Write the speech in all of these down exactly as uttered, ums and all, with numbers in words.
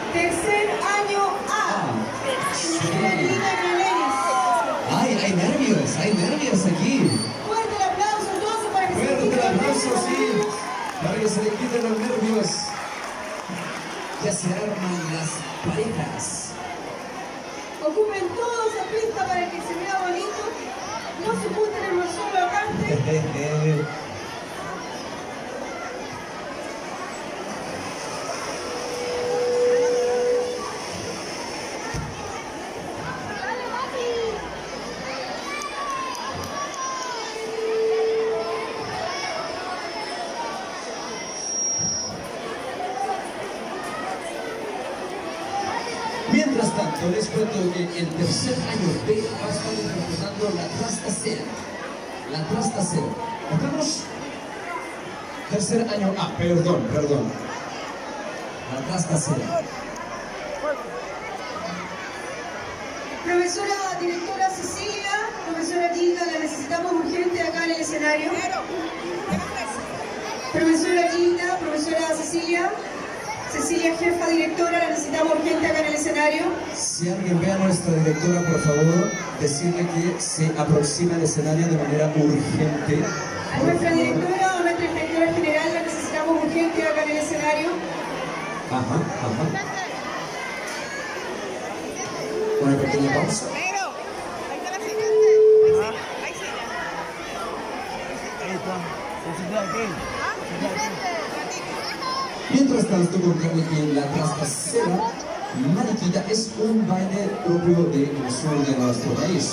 Tercer año A. Señora Lina Valeris. Ay, hay nervios, hay nervios aquí. Fuerte el aplauso entonces para que se Fuerte le el quiten los aplauso, nervios. sí. Para que se le quiten los nervios. Ya se arman las parejas. Ocupen toda esa pista para que se vea bonito. No se junten en un solo cante. Mientras tanto, les cuento que el tercer año B va a estar interpretando La Trastacera. La Trastacera. ¿Estamos? Tercer año A, perdón, perdón. La Trastacera. Profesora directora Cecilia, profesora Gilda, la necesitamos urgente acá en el escenario. Profesora Gilda, profesora Cecilia. Cecilia, jefa directora, la necesitamos urgente acá en el escenario. Si alguien ve a nuestra directora, por favor, decirle que se aproxime al escenario de manera urgente. A nuestra directora o nuestra inspectora general la necesitamos urgente acá en el escenario. Ajá, ajá. Una pequeña pausa. Negro, ahí está la señal. Ahí señal. Ahí está. ¿Se aquí? ¿Ah? Vicente, ratito. Mientras tanto, contamos que La Trastacera, Mariquita, es un baile propio del sur de nuestro país.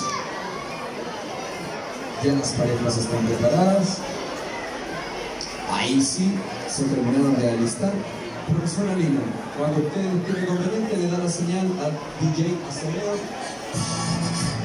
Ya las parejas están preparadas. Ahí sí, se terminaron de alistar. Profesora Lina, cuando usted tiene conveniente, le da la señal al D J Acevedo.